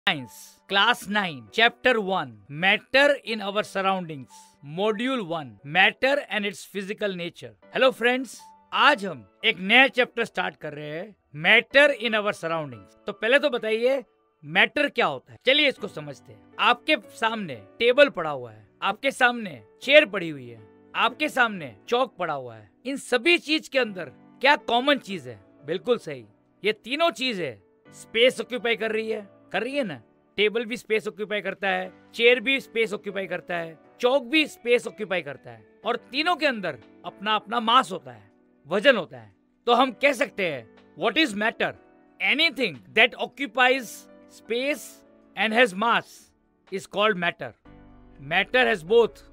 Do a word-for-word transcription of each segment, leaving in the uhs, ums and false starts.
Science, Class nine, Chapter one, Matter in our surroundings, Module one, Matter and its physical nature. Hello friends, आज हम एक नया chapter start कर रहे हैं, मैटर इन अवर सराउंडिंग्स। तो पहले तो बताइए मैटर क्या होता है, चलिए इसको समझते हैं। आपके सामने टेबल पड़ा हुआ है, आपके सामने चेयर पड़ी हुई है, आपके सामने चौक पड़ा हुआ है। इन सभी चीज के अंदर क्या कॉमन चीज है? बिल्कुल सही, ये तीनों चीजें स्पेस ऑक्यूपाई कर रही है कर रही है ना। टेबल भी स्पेस ऑक्यूपाई करता है, चेयर भी स्पेस ऑक्यूपाई करता है, चौक भी स्पेस ऑक्यूपाई करता है, और तीनों के अंदर अपना अपना मास होता है, वजन होता है। तो हम कह सकते हैं what is matter? Anything that occupies space and has mass is called matter. Matter has both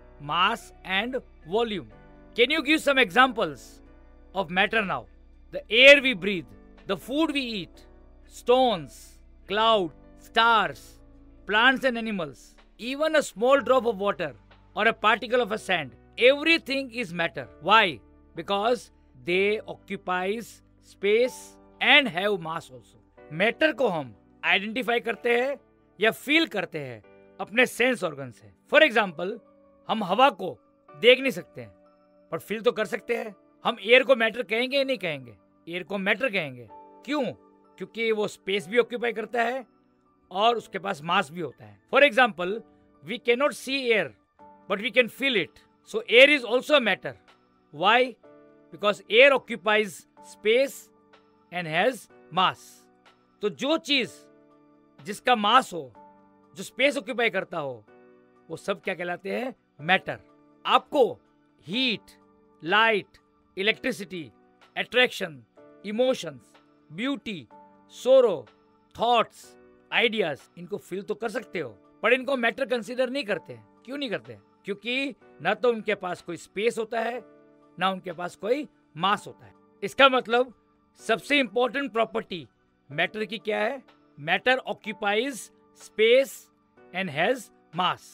mass and volume. Can you give some examples of matter now? The air we breathe, the food we eat, stones, cloud, stars, plants and animals, even a small drop of water or a particle of a sand, everything is matter. Why? Because they occupies space and have mass also. Matter को हम identify करते हैं या feel करते हैं अपने sense organ से। For example, हम हवा को देख नहीं सकते हैं पर feel तो कर सकते हैं। हम एयर को मैटर कहेंगे या नहीं कहेंगे? एयर को मैटर कहेंगे। क्यों? क्योंकि वो स्पेस भी ऑक्यूपाई करता है और उसके पास मास भी होता है। For example, we can not see air but we can feel it, so air is also matter. Why? Because air occupies space and has mass. तो जो चीज जिसका मास हो, जो स्पेस ऑक्यूपाई करता हो, वो सब क्या कहलाते हैं? मैटर। आपको heat, light, electricity, attraction, emotions, beauty, sorrow, thoughts, ideas, इनको फील तो कर सकते हो पर इनको मैटर कंसीडर नहीं करते। क्यों नहीं करते? क्योंकि ना तो उनके पास कोई स्पेस होता है ना उनके पास कोई मास होता है। इसका मतलब सबसे इंपॉर्टेंट प्रॉपर्टी मैटर की क्या है? Matter occupies space and has mass.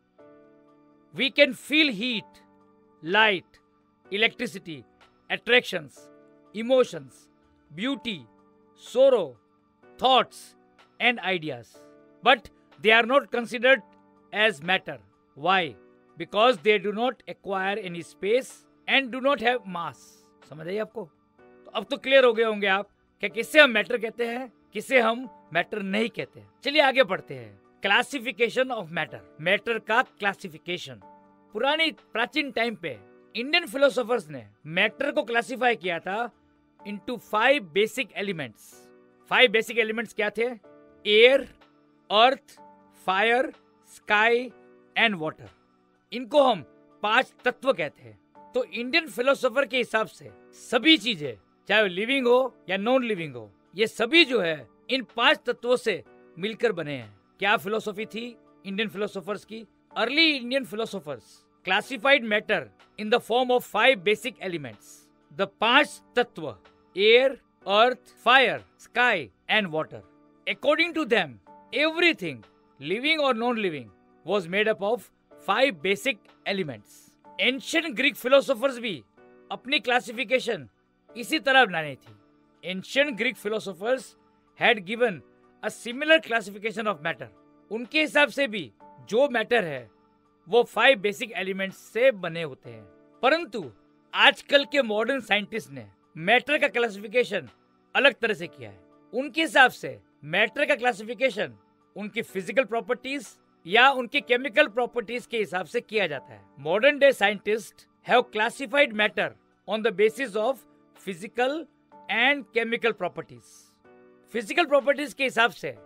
We can feel heat, light, electricity, attractions, emotions, beauty, sorrow, thoughts and ideas, but they are not considered as matter. Why? Because they do not acquire any space and do not have mass. समझ आइए आपको? तो अब तो clear हो गए होंगे आप कि किसे हम मैटर कहते हैं, किसे हम मैटर नहीं कहते हैं। चलिए आगे बढ़ते हैं। क्लासिफिकेशन ऑफ मैटर, मैटर का क्लासिफिकेशन। पुरानी प्राचीन टाइम पे इंडियन फिलोसोफर्स ने मैटर को क्लासिफाई किया था into five basic elements. Five basic elements क्या थे? Air, earth, fire, sky and water. इनको हम पांच तत्व कहते हैं। तो इंडियन फिलोसोफर के हिसाब से सभी चीजें, चाहे वो लिविंग हो या नॉन लिविंग हो, ये सभी जो है इन पांच तत्वों से मिलकर बने हैं। क्या फिलोसॉफी थी इंडियन फिलोसोफर्स की? Early Indian philosophers classified matter in the form of five basic elements. The पांच तत्व, air, earth, fire, sky and water. According to them, everything living or non-living was made up of five basic elements. Ancient Greek philosophers भी अपनी classification इसी तरह बनानी थी। Ancient Greek philosophers had given a similar classification of matter. उनके हिसाब से भी जो मैटर है वो फाइव बेसिक एलिमेंट्स से बने होते हैं। परंतु आजकल के मॉडर्न साइंटिस्ट ने मैटर का क्लासिफिकेशन अलग तरह से किया है। उनके हिसाब से मैटर का क्लासिफिकेशन उनकी फिजिकल प्रॉपर्टीज या उनकी केमिकल प्रॉपर्टीज के हिसाब से किया जाता है। Modern day scientist have classified matter on the basis of physical and chemical properties. Physical properties के हिसाब से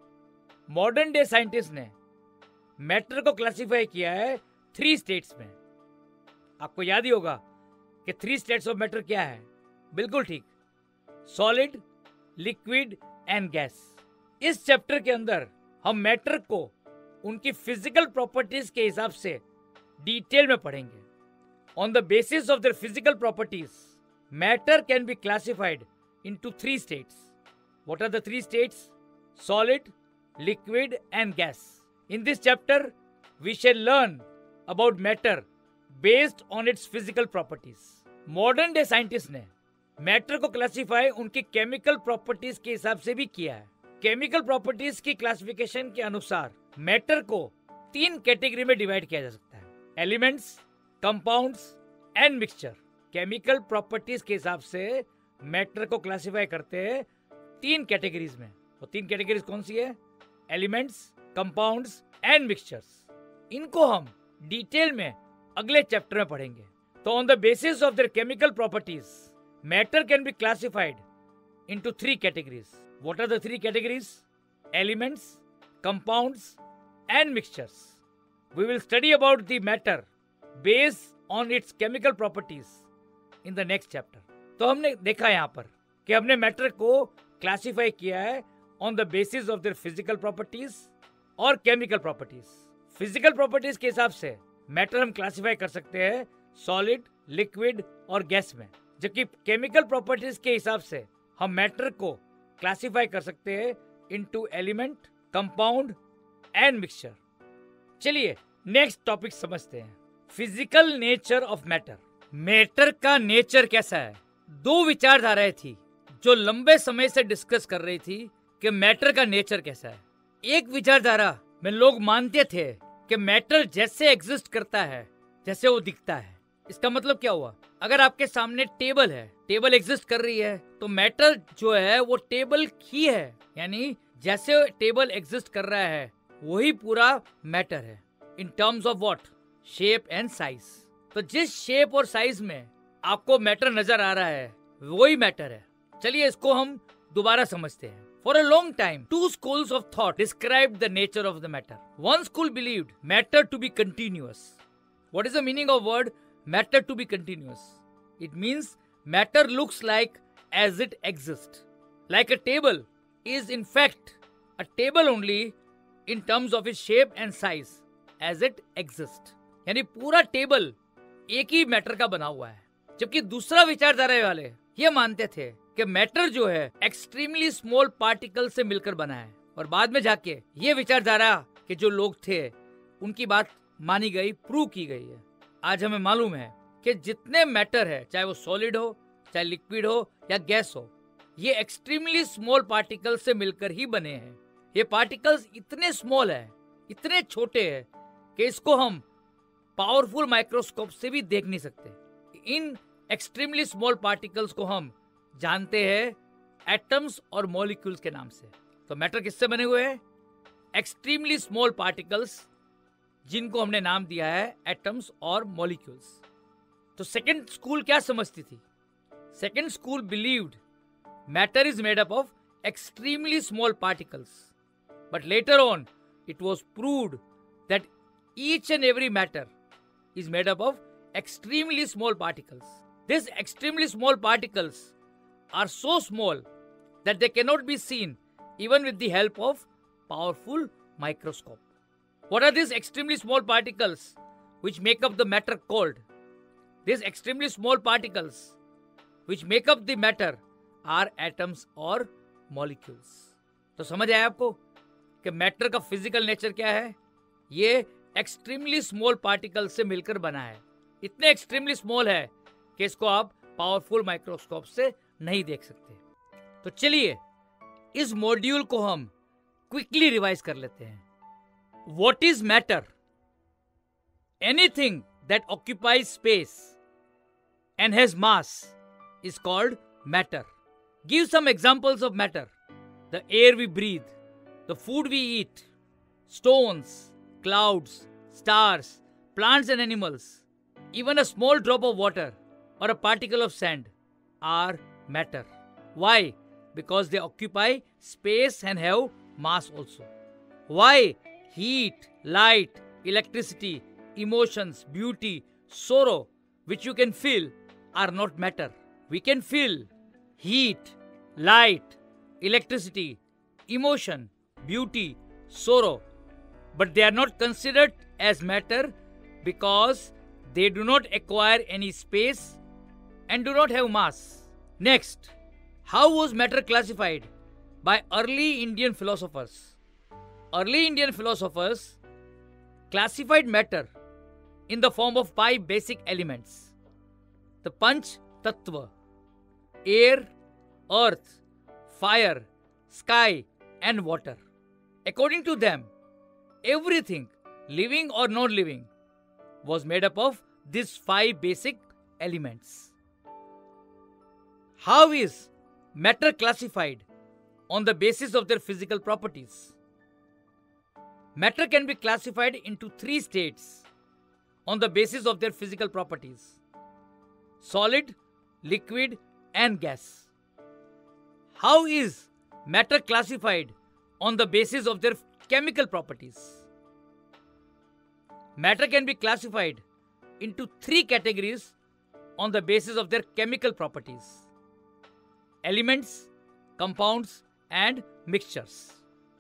मॉडर्न डे साइंटिस्ट ने मैटर को क्लासिफाई किया है थ्री स्टेट्स में। आपको याद ही होगा कि थ्री स्टेट्स ऑफ मैटर क्या है? बिल्कुल ठीक, सॉलिड, लिक्विड एंड गैस। इस चैप्टर के अंदर हम मैटर को उनकी फिजिकल प्रॉपर्टीज के हिसाब से डिटेल में पढ़ेंगे। On the basis of their physical properties, matter can be classified into three states. What are the three states? Solid, liquid and gas. In this chapter, we shall learn about matter based on its physical properties. Modern day scientists ने matter को classify उनकी chemical properties के हिसाब से भी किया है। Chemical properties की क्लासिफिकेशन के अनुसार मैटर को तीन कैटेगरी में डिवाइड किया जा सकता है, elements, compounds and mixture. Chemical properties के हिसाब से मैटर को क्लासिफाई करते हैं तीन कैटेगरीज में। वो तीन कैटेगरीज कौन सी है? Elements, compounds and mixtures. इनको हम डिटेल में अगले चैप्टर में पढ़ेंगे। तो on the basis of their chemical properties matter can be classified into three categories. What are the three categories? Elements, compounds and mixtures. We will study about the matter based on its chemical properties in the next chapter. तो हमने देखा यहाँ पर कि हमने matter को classify किया है on the basis of their physical properties और केमिकल प्रॉपर्टीज। फिजिकल प्रॉपर्टीज के हिसाब से मैटर हम क्लासिफाई कर सकते हैं सॉलिड, लिक्विड और गैस में, जबकि केमिकल प्रॉपर्टीज के हिसाब से हम मैटर को क्लासिफाई कर सकते हैं into element, compound and mixture. चलिए नेक्स्ट टॉपिक समझते हैं, physical nature of matter. Matter का नेचर कैसा है? दो विचारधाराएं थी जो लंबे समय से डिस्कस कर रही थी कि मैटर का नेचर कैसा है। एक विचारधारा में लोग मानते थे कि मैटर जैसे एग्जिस्ट करता है जैसे वो दिखता है। इसका मतलब क्या हुआ? अगर आपके सामने टेबल है, टेबल एग्जिस्ट कर रही है, तो मैटर जो है वो टेबल ही है, यानी जैसे टेबल एग्जिस्ट कर रहा है वही पूरा मैटर है in terms of what? Shape and size. तो जिस शेप और साइज में आपको मैटर नजर आ रहा है वही मैटर है। चलिए इसको हम दोबारा समझते हैं। For a long time, two schools of thought described the nature of the matter. One school believed matter to be continuous. What is the meaning of word matter to be continuous? It means matter looks like as it exists. Like a table is in fact a table only in terms of its shape and size as it exists. यानी पूरा table एक ही matter का बना हुआ है। जबकि दूसरा विचारधारा वाले ये मानते थे कि मैटर जो है एक्सट्रीमली स्मॉल पार्टिकल से मिलकर बना है। और बाद में जाके ये विचारधारा के जो लोग थे उनकी बात मानी गई, प्रूव की गई है। आज हमें मालूम है कि जितने मैटर है, चाहे वो सॉलिड हो, चाहे लिक्विड हो या गैस हो, ये एक्सट्रीमली स्मॉल पार्टिकल से मिलकर ही बने हैं। ये पार्टिकल्स इतने स्मॉल है, इतने छोटे हैं कि इसको हम पावरफुल माइक्रोस्कोप से भी देख नहीं सकते। इन एक्सट्रीमली स्मॉल पार्टिकल्स को हम जानते हैं एटम्स और मॉलिक्यूल्स के नाम से। तो मैटर किससे बने हुए हैं? एक्सट्रीमली स्मॉल पार्टिकल्स, जिनको हमने नाम दिया है एटम्स और मॉलिक्यूल्स। तो सेकंड स्कूल क्या समझती थी? Second school believed matter is made up of extremely small particles, but later on it was proved that each and every matter is made up of extremely small particles. These extremely small particles are so small that they cannot be seen even with the help of powerful microscope. What are these extremely small particles which make up the matter called? These extremely small particles which make up the matter are atoms or molecules. तो समझ आया आपको कि matter का physical nature क्या है? ये extremely small particle से मिलकर बना है। इतने एक्सट्रीमली स्मॉल है कि इसको आप पावरफुल माइक्रोस्कोप से नहीं देख सकते। तो चलिए इस मॉड्यूल को हम क्विकली रिवाइज कर लेते हैं। What is matter? Anything that occupies space and has mass is called matter. Give some examples of matter. The air we breathe, the food we eat, stones, clouds, stars, plants and animals, even a small drop of water or a particle of sand are matter. Why? Because they occupy space and have mass also. Why? Heat, light, electricity, emotions, beauty, sorrow, which you can feel, are not matter. We can feel heat, light, electricity, emotion, beauty, sorrow, but they are not considered as matter because they do not acquire any space and do not have mass. Next, how was matter classified by early Indian philosophers? Early Indian philosophers classified matter in the form of five basic elements: the Panch Tattva, air, earth, fire, sky and water. According to them, everything, living or non-living, was made up of these five basic elements. How is matter classified on the basis of their physical properties? Matter can be classified into three states on the basis of their physical properties: solid, liquid, and gas. How is matter classified on the basis of their chemical properties? Matter can be classified into three categories on the basis of their chemical properties: elements, compounds, and mixtures.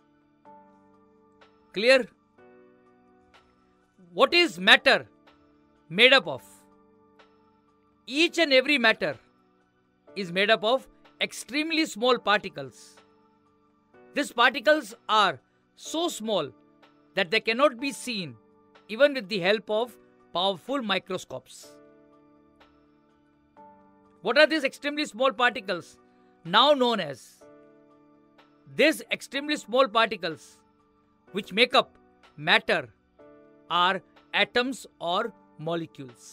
Clear? What is matter made up of? Each and every matter is made up of extremely small particles. These particles are so small that they cannot be seen even with the help of powerful microscopes. What are these extremely small particles now known as? These extremely small particles which make up matter are atoms or molecules.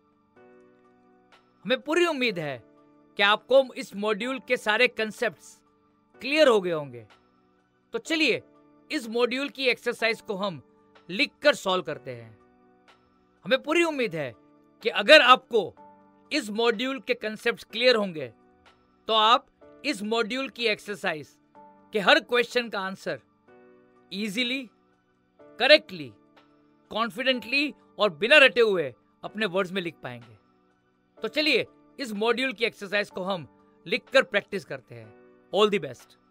हमें पूरी उम्मीद है कि आपको इस module के सारे concepts clear हो गए होंगे। तो चलिए इस मॉड्यूल की एक्सरसाइज को हम लिखकर सॉल्व करते हैं। हमें पूरी उम्मीद है कि अगर आपको इस मॉड्यूल के कंसेप्ट्स क्लियर होंगे तो आप इस मॉड्यूल की एक्सरसाइज के हर क्वेश्चन का आंसर इजीली, करेक्टली, कॉन्फिडेंटली और बिना रटे हुए अपने वर्ड्स में लिख पाएंगे। तो चलिए इस मॉड्यूल की एक्सरसाइज को हम लिखकर प्रैक्टिस करते हैं। All the best.